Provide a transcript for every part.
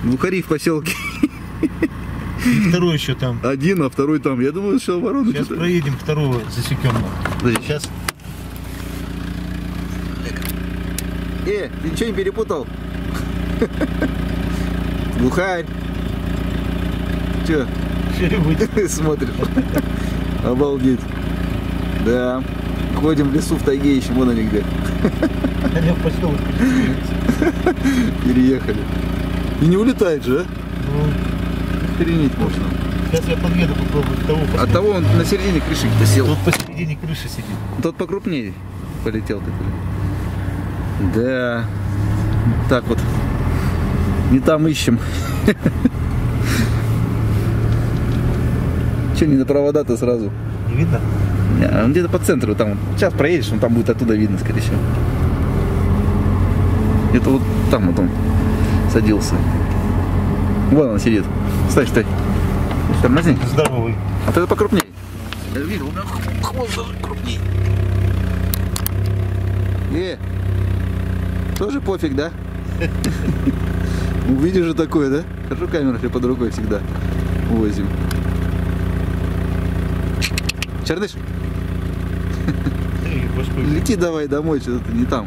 Глухари в поселке. И второй еще там. Один, а второй там. Я думаю, что оборону. Сейчас проедем, второго засекем. Сейчас. Ты ничего не перепутал? Глухарь. Че? Смотришь. Обалдеть. Да. Ходим в лесу, в тайге ищем, вон они где. Они в поселок переехали. И не улетает же, а? Ну, охренеть можно. сейчас я подъеду, попробую того посмотреть. От того он на середине крыши-то сел. Тут посередине крыши сидит. Тот покрупнее полетел такой. Да. Так вот. Не там ищем. Че не на провода-то сразу? Не видно? Он где-то по центру там. Сейчас проедешь, он там будет оттуда видно, скорее всего. Это вот там вот он садился. Вон он сидит. Стой, стой. Тормозни. Здоровый. А вот это покрупнее. Я видел, у меня хвост даже крупнее. Тоже пофиг, да? Увидишь же такое, да? Хорошо камеру себе под рукой всегда возим. Черныш? Лети давай домой, что-то не там.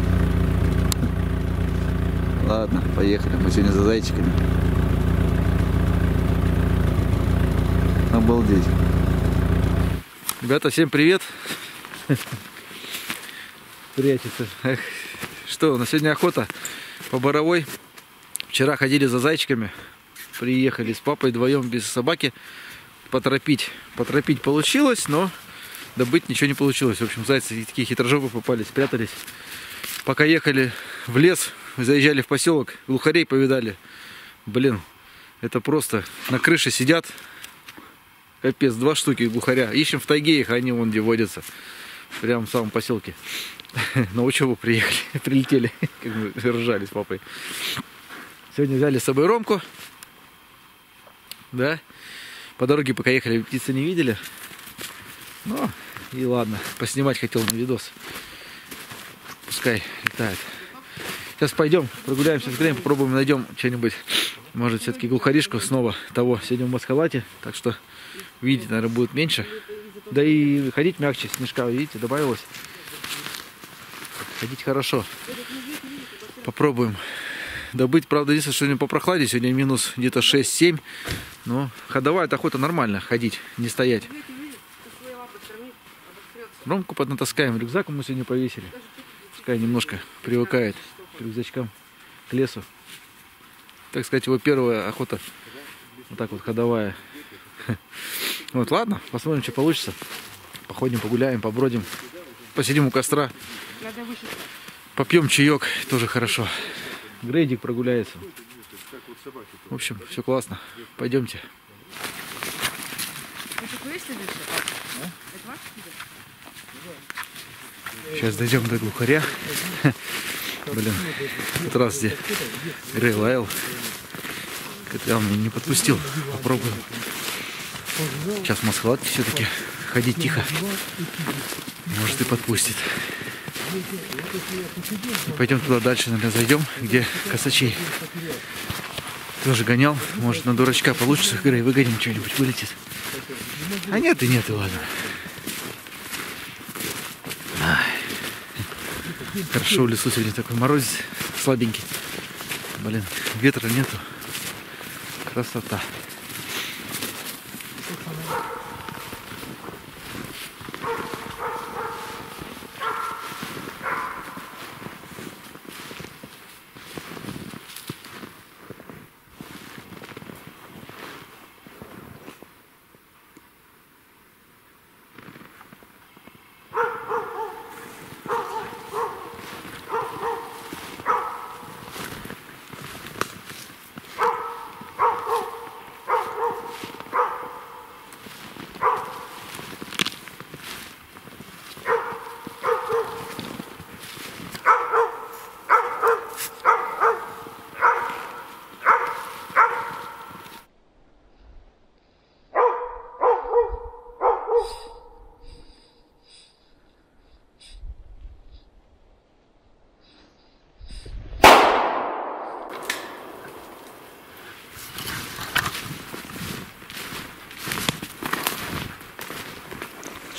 Ладно, поехали. Мы сегодня за зайчиками. Обалдеть. Ребята, всем привет. Прячется. Эх, что, у нас сегодня охота по боровой. Вчера ходили за зайчиками. Приехали с папой вдвоем без собаки. Поторопить получилось, но добыть ничего не получилось. В общем, зайцы такие хитрожопы попались, спрятались. Пока ехали в лес, заезжали в поселок, глухарей повидали. Блин, это просто на крыше сидят. Капец, 2 штуки глухаря. Ищем в тайге их, они вон где водятся. Прямо в самом поселке. На учебу приехали, прилетели, как мы ржали с папой. Сегодня взяли с собой Ромку. Да. По дороге пока ехали, птицы не видели. Ну, и ладно. Поснимать хотел на видос. Пускай летает. Сейчас пойдем, прогуляемся с Греем, попробуем, найдем что-нибудь. Может, все-таки глухаришку снова того. Сегодня в маскалате, так что видеть, наверное, будет меньше. Да и ходить мягче, снежка, видите, добавилось. Ходить хорошо. Попробуем добыть. Правда, единственное, что сегодня по прохладе, сегодня минус где-то 6-7. Но ходовая охота нормально, ходить, не стоять. Ромку поднатаскаем, рюкзак мы сегодня повесили. Пускай немножко привыкает к рюкзачкам, к лесу. Так сказать, его первая охота. Вот так вот ходовая. Вот, ладно, посмотрим, что получится. Походим, погуляем, побродим. Посидим у костра. Попьем чаек, тоже хорошо. Грейдик прогуляется. В общем, все классно. Пойдемте. Сейчас дойдем до глухаря. Блин, в этот раз где Грей лаял. Я мне не подпустил. Попробуем. Сейчас в маскалатке все-таки ходить тихо. Может и подпустит. И пойдем туда дальше, наверное, зайдем, где косачей. Тоже гонял. Может, на дурачка получится. Грей, выгоним, что-нибудь вылетит. А нет и нет, и ладно. Хорошо, в лесу сегодня такой морозец слабенький. Блин, ветра нету. Красота.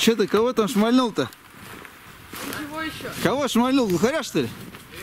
Че ты, кого там шмальнул-то? Чего еще? Кого шмальнул? Глухаря, что ли?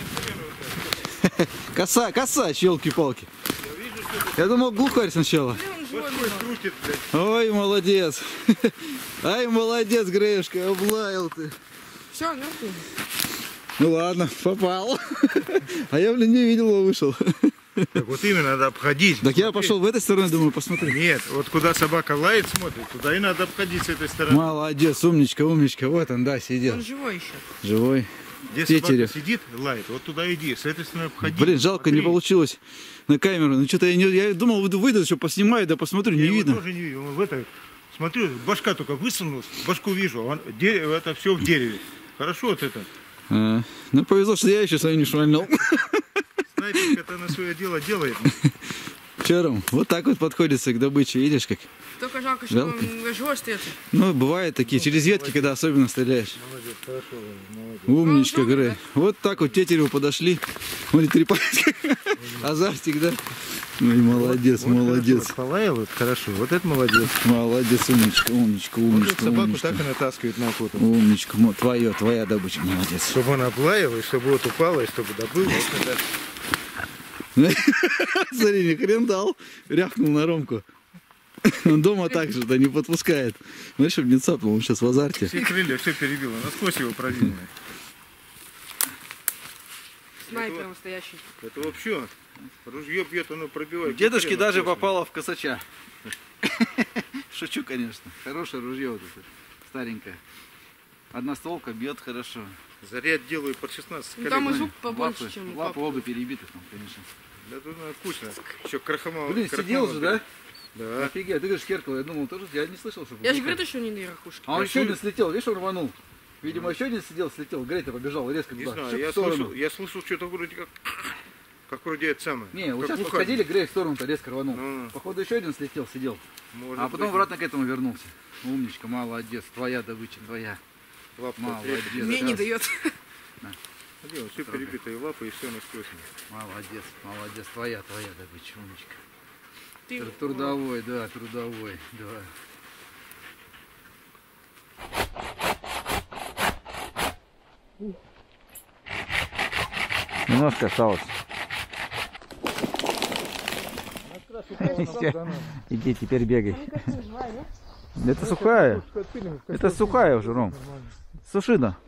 Коса, елки-палки. Я думал, глухарь сначала. Блин, он живой немного. Ой, молодец. Ай, молодец, Греюшка, облаял ты. Все, мертвый. Ну ладно, попал. А я, блин, не видел его, вышел. Так вот именно надо обходить. Так я пошел в этой стороне, думаю, посмотри. Нет, вот куда собака лает, смотрит, туда и надо обходить с этой стороны. Молодец, умничка, умничка. Вот он, да, сидел. Он живой еще. Живой. Где Тетерев. собака сидит, лает, вот туда иди, с этой стороны обходи. Блин, жалко, не смотри. получилось на камеру. Ну что-то я думал, выйду, еще поснимаю, да посмотрю, Я не его видно. тоже не видел. В это, смотрю, башка только высунулась, башку вижу, а это все в дереве. Хорошо вот это. Ну повезло, что я еще свою не шмальнул. Снайперка-то на свое дело делает. Чером, вот так вот подходится к добыче, видишь как? Только жалко, что Жалко. он живой остается. Ну, бывают такие, через ветки, когда особенно стреляешь. Молодец, хорошо, молодец. Умничка, Ну, Грей. Вот так вот Тетереву подошли. Смотри, трепать. Азартик, да? Ну и молодец, Вот молодец. хорошо, полаял, вот хорошо, вот это молодец. Молодец, умничка, умничка, Вот умничка, эту собаку умничка. так и натаскивает на охоту. Умничка, твоя добыча, молодец. Чтобы она облаяла, и чтобы вот упала, и чтобы добыла. Вот это. Смотри, ни хрен дал. Рявкнул на Ромку. Он дома так же, да не подпускает. Знаешь, чтобы не цапнул, он сейчас в азарте. Все крылья, все перебило, насквозь его пробило. Снайпер настоящий. Это вообще, ружье бьет, оно пробивает. Дедушке Хрен даже насквозь. попало в косача. Шучу, конечно. Хорошее ружье вот это, старенькое. Одностволка бьет хорошо. Заряд делаю под 16 Ну, там и калибров. звук побольше, чем у лапы папы. оба перебиты там, конечно. Да тут надо вкусно. Еще крахмал. Блин, сидел же, да? Да. Офигеть, ты говоришь, Керкова, я думал, тоже, я не слышал, что... Я же говорю, что не на верхушке. А он еще один слетел, видишь, он рванул. Видимо, еще один сидел, слетел, Грей-то побежал резко Не туда, знаю, чук, я в сторону. слышал что-то вроде как вроде это самое. Не, вот как сейчас глухарь. подходили, Грей в сторону-то резко рванул. Ну. Походу еще один слетел, сидел. Может А потом быть, обратно к этому вернулся. Умничка, молодец, твоя добыча, твоя. лапка Молодец. Мне не дает. Смотри, вот все перебитые лапы и все насквозь. Молодец, молодец, твоя добыча, умничка. Ты... Трудовой, да, трудовой, да. Немножко осталось. Иди, теперь бегай. Это сухая. Это сухая уже, Ром. Сушина.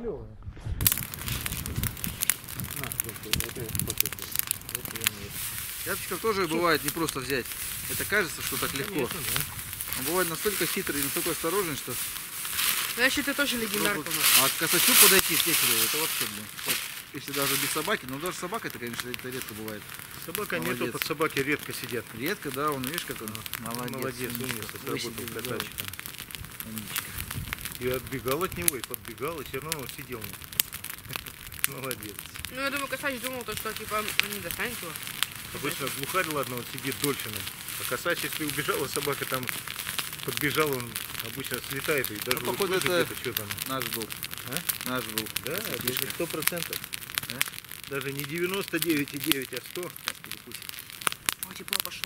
Рябчиков тоже бывает не просто взять. Это кажется, что так легко. Он бывает настолько хитрый и настолько осторожный, что... Значит, ты тоже легендарка. А к косачу подойти с Тетереву, это вообще, блин. Вот, если даже без собаки, но даже собака, это, конечно, это редко бывает. Собака Молодец. нету, под собаки редко сидят. Редко, да, он, видишь, как он молодец. Молодец, умничка. умница, сработал Высидел, красавчиком. да. Умничка. И отбегал от него, и подбегал, и все равно он сидел. Молодец. Ну, я думаю, Косач думал, то, что, типа, он не достанет его. Обычно глухарь, ладно, он сидит дольше. А косач, если убежала собака, там подбежал, он обычно слетает и даже Ну, походу, услышит это- где-то что там. Наш был. А? Наш был. Да, Это это фишка. 100%. Да? Даже не 99,9, а 100. О, тепло пошло.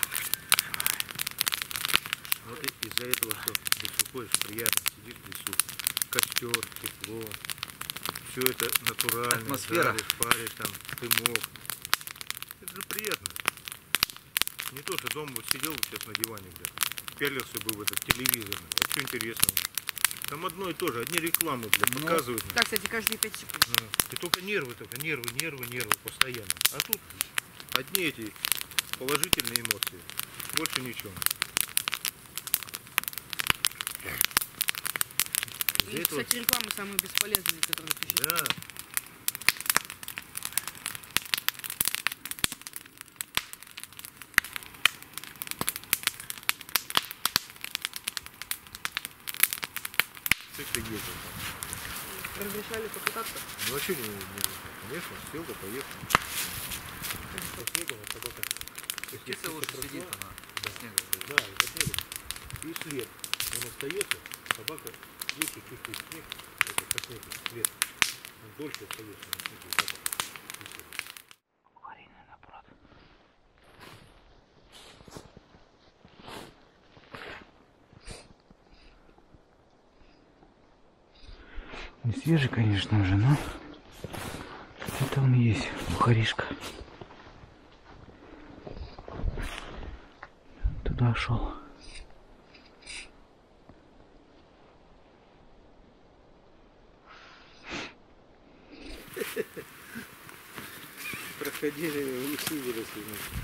Вот из-за этого все. Ты уходишь, приятно, сидишь в лесу. Костер, тепло. Все это натурально. Атмосфера. Жаришь, паришь, там, дымок. Это же приятно. Не то, что дома вот сидел вот сейчас на диване, блядь, пялился бы в этот телевизор. А что интересного? Там одно и то же, одни рекламы, блядь, Ну, показывают. Так, кстати, каждые 5 секунд. Ну, и только нервы постоянно. А тут одни эти положительные эмоции. Больше ничего. Из-за И, этого- кстати, рекламы самые бесполезные, которые существуют. Да. Цикли ездил. Разрешали покататься. Ну а что не конечно, сел да поехал. По снегу она собака. Если Птица лучше прошла, сидит, она. Да, Снега. да, и по снегу. И след. Он остается, собака лучше чувствует снег, это по снегу, след. Он дольше остается на снегу. и запах. И всё. Не свежий, конечно, уже, но это он есть, бухаришка. Туда шел. Проходили, усы выросли.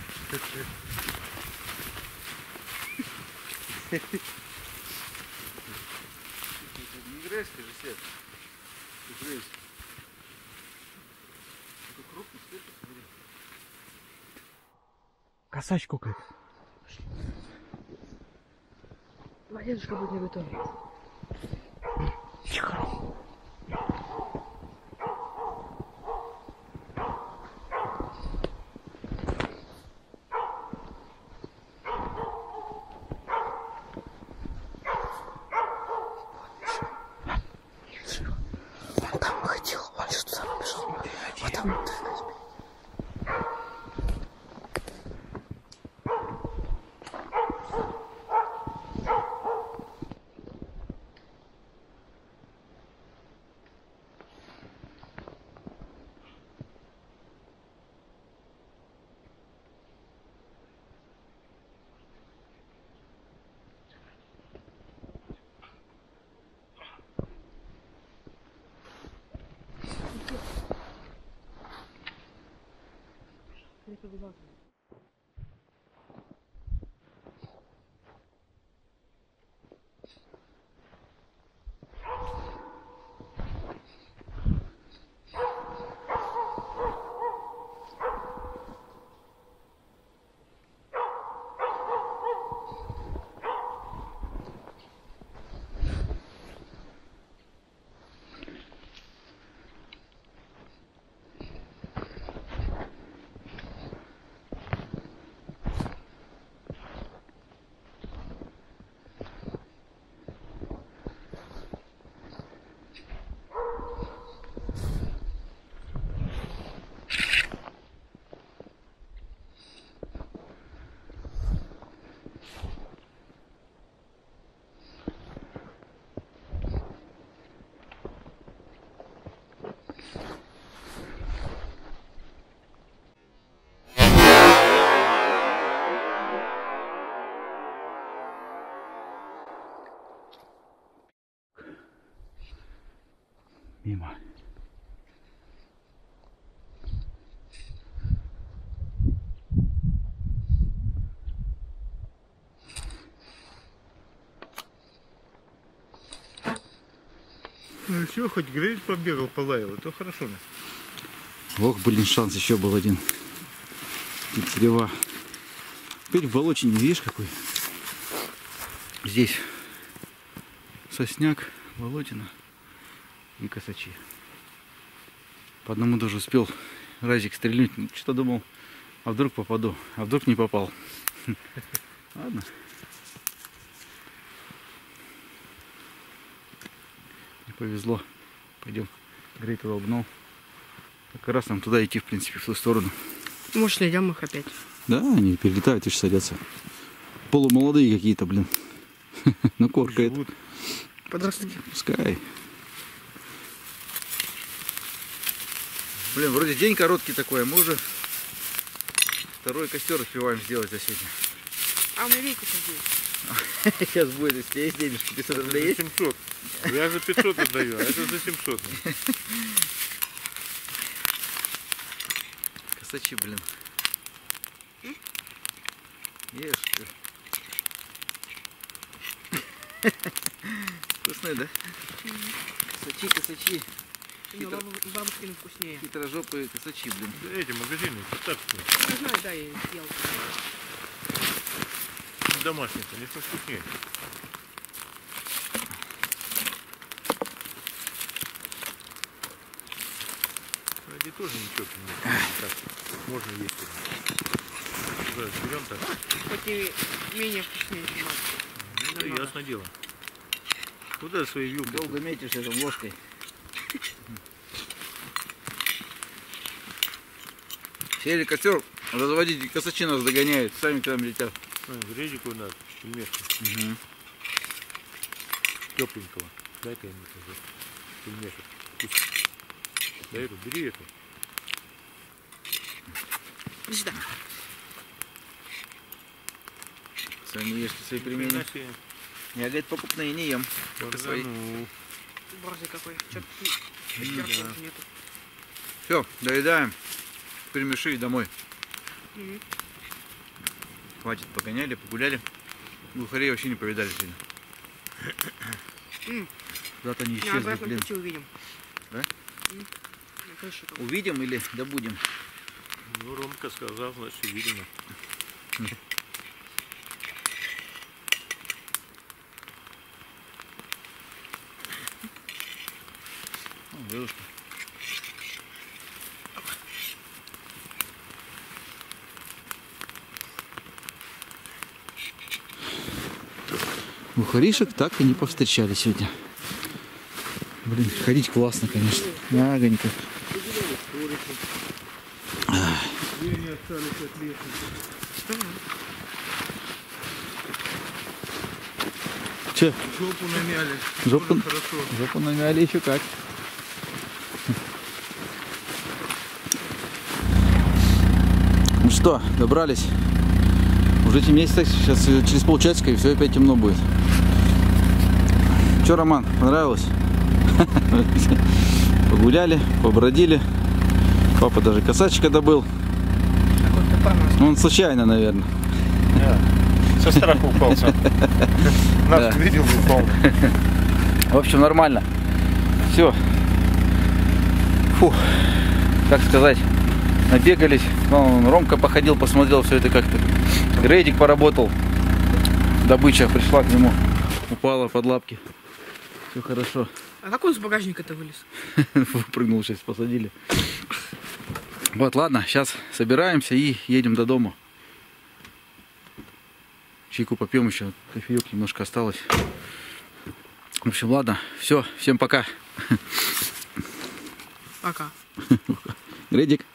Не грязь, скажи, Свет. Не грязь. Косач кукает. Давай, дедушка будет не готов. Чихру. Он там выходил, он что туда побежал. Вот там. Не побежал. Мимо. Ну все, хоть грязь побегал, полаял, то хорошо. Ох, блин, шанс еще был один. Терева. Теперь в болотине, видишь, какой? Здесь сосняк, болотина и косачи. По одному даже успел разик стрельнуть. Что думал, а вдруг попаду, а вдруг не попал. Ладно. Не повезло. Пойдем. Грей туда угнал. Как раз нам туда идти, в принципе, в ту сторону. Может, найдем их опять. Да, они перелетают и же садятся. Полумолодые какие-то, блин. Ну, коркает. Подростки. Пускай. Блин, вроде день короткий такой, а мы уже второй костер успеваем сделать за сегодня. А у меня рейка сейчас есть. Сейчас будет, если есть денежки, 500 рублей есть. 700. Я за 500 отдаю, а это за 700. Косачи, блин. Ешь ты. Вкусные, да? Косачи, косачи. Но бабушкины вкуснее. Хитрожопые косачи, блин. Да эти магазины, китайские, Не знаю, да, я их съел. домашние, конечно, вкуснее. Ради тоже ничего не так. Можно есть. Да, берем так. Хоть и менее вкуснее, чем мать. Да, ясно дело. Куда свои вилки? Долго метишь этим ложкой. Сели костер, разводить косачи нас догоняют, сами к нам летят. Гречку надо, пельмешки. Угу. Тепленького. Дай-ка ему тоже пельмешек. Да эту, бери эту. Иди сюда. Сами ешьте свои пельмени. Я, говорит, покупные не ем. Только свои. Борзый какой. Что-то нету. Все, доедаем. Перемеши и домой. Мгм. Хватит, погоняли, погуляли. Глухарей вообще не повидали сегодня. Куда-то они На исчезли, обратном блин. пути увидим. Да? На крыше там. Увидим или добудем? Ну, Ромка сказал, значит, видимо. О, девушка. Глухаришек так и не повстречали сегодня. Блин, ходить классно, конечно. Мягонько. Че? Жопу намяли. Жопу, Хорошо. жопу намяли еще как. Ну что, добрались. Уже темнеет, сейчас через полчасика и все опять темно будет. Че, Роман, понравилось? Погуляли, побродили. Папа даже косачка добыл. Ну, он случайно, наверное. Со страха упал сам. Нас видел, упал. В общем, нормально. Все. Фу. Как сказать, набегались. Ну, Ромка походил, посмотрел все это как-то. Грейдик поработал. Добыча пришла к нему. Упала под лапки. Все хорошо. А как он с багажника-то вылез? Выпрыгнул, сейчас посадили. Вот, ладно, сейчас собираемся и едем до дома. Чайку попьем еще, кофеек немножко осталось. В общем, ладно, все, всем пока. Пока. Грейдик.